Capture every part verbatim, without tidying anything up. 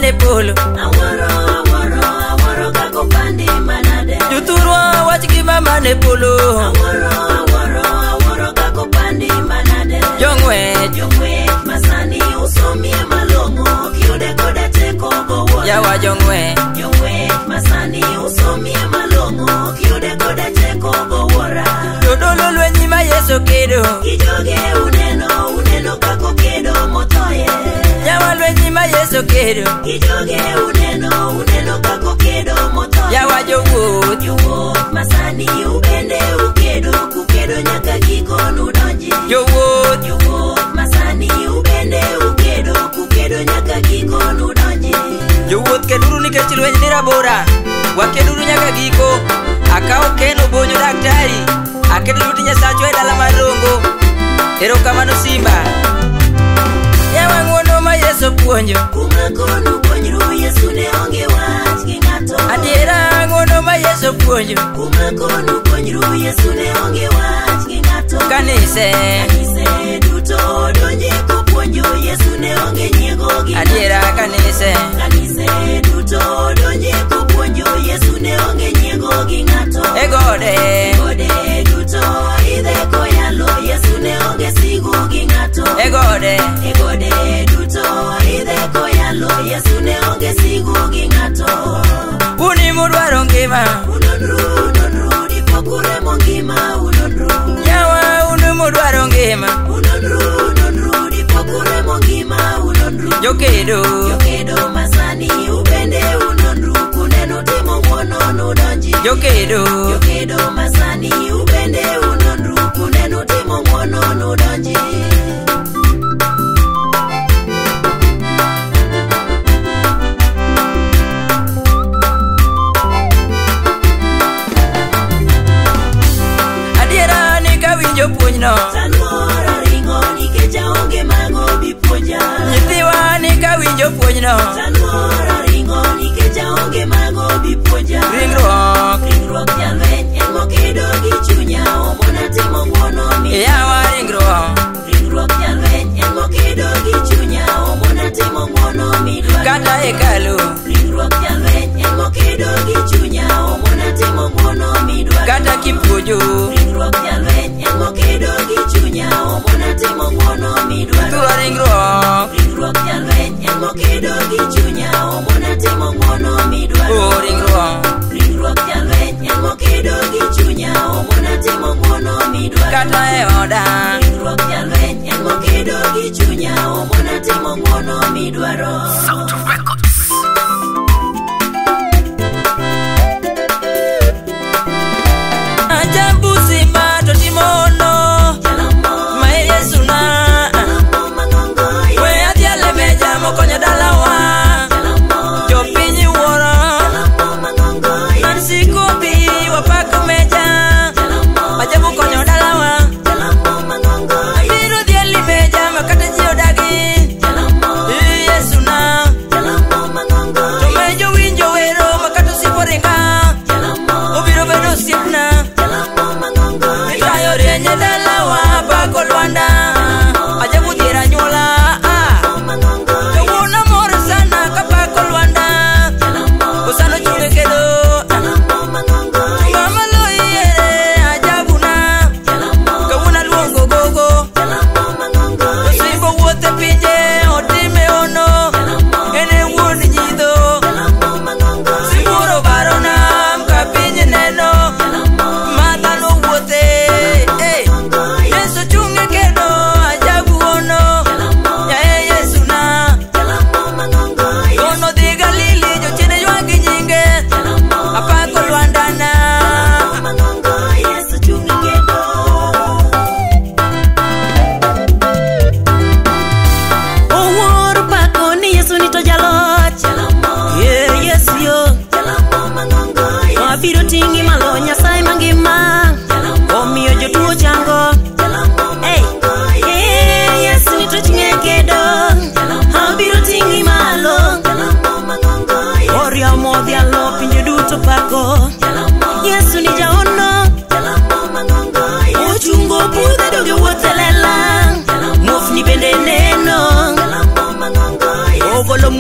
mane polo. Aworo, aworo, aworo kako pandi manade. Juturwa wach gima mane polo. Aworo, aworo, aworo kako pandi manade. Jong'wech, jong'wech masani usomie malong'o kiyude koda teko gowuora. Yawa jong'wech, jong'wech masani usomie malong'o kiyude koda teko gowuora. jodolo lwenyi ma Yesu kedo. Kijoge uneno, uneno kako kedo motoye. Yawa lwenyi ma Yesu kedo. Kijoge uneno, uneno kako kedo motoye. Yawa jowuoth, jowuoth masani ubende ukedo, kukedo nyaka giko nudonji. jowuoth, jowuoth masani ubende ukedo, kukedo nyaka giko nudonji. jowuoth keduru nikech lweny ni rabora. Wakeduru nyaka giko. Akawo keno bonyo daktari. Akedo luti Nyasacho e dala mar Rongo. Erokamano Simba. Yawa ng'wono ma Yesu puonjo. Kuma konu puonjru Yesu ne onge wach gi ng'ato. Adiera ng'wono ma Yesu puonjo. Kuma konu puonjru Yesu ne onge wach gi ng'ato. Kanise, Kanise duto donje kopuonjo Yesu ne onge nyiego gi ng'ato. adiera kanise. Kanise duto donje kopuonjo Yesu ne onge nyiego gi ng'ato. E gode, Gode duto idhe koyalo Yesu ne onge sigu gi ng'ato. e gode, E gode duto idhe koyalo Yesu ne onge sigu gi ng'ato. uni mudwaro ngima. Unonru, unonru, dipokure mongima unonru. Yawa uni mudwaro ngima. Unonru, unonru, dipokure mongima unonru. Jokedo, Jokedo masani ubende unonru, kuneno timo ng'wono nudonji. jokedo, Jokedo masani ubende unonru, kuneno timo ng'wono nudonji. adiera ni kawinjo puonjno. Tanmora ringo nikech aonge mago bipuonja. Nyithiwa ni kawinjo puonjno. Tanmora ringo nikech aonge mago bipuonja. Ringruok, Ringruok jalweny en mokedo gi chunya, omona timo ng'wono mi. yawa ringruok. Ringruok jalweny en mokedo gi chunya, omona timo ng'wono midwaro. Kata hekalu, Ringruok jalweny en mokedo gi chunya, omona timo ng'wono midwaro. kata kipuojo. Ringruok jalweny en mokedo gi chunya, omona timo ng'wono midwaro. Thuro ringruok, Ringruok jalweny en mokedo gi chunya, omona timo ng'wono midwaro. o ringruok. Ringruok jalweny en mokedo gi chunya, omona timo ng'wono midwaro. Kata e oda, Ringruok jalweny en mokedo gi chunya, omona timo ng'wono midwaro. Ajambu Simba to timono. Jalomo, Mae Yesu na. jalomo mang'ongoye. We adhiale meja mokonyo dalawa.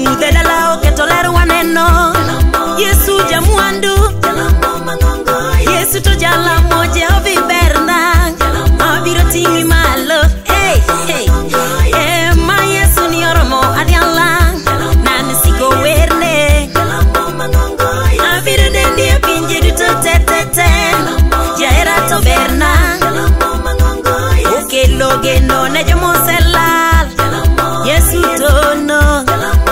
mudhe dala oketo ler waneno. Yesu jamwandu, Yesu to jalamo Jehovi berna, abiro ting'i malo. Hey, hey, eh, ma Yesu ni oromo adiala, nan siko werne. Abiro dendi e pinje duto te te te, jaera to berna. Okelo geno ne jomoselal, Yesu tono.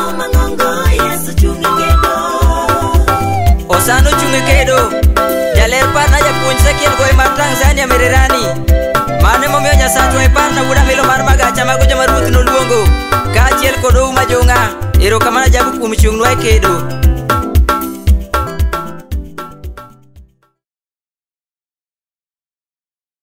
Osano chunge kedo jaler parna japuonj sekiel goy mar Tanzania Mererani mane momiyo Nyasachwa e parna wuda milo mar magacha mago joma ruoth noluongo kaachiel kod ou majong'a. Erokamano Jabu kuom chung'nwa e kedo.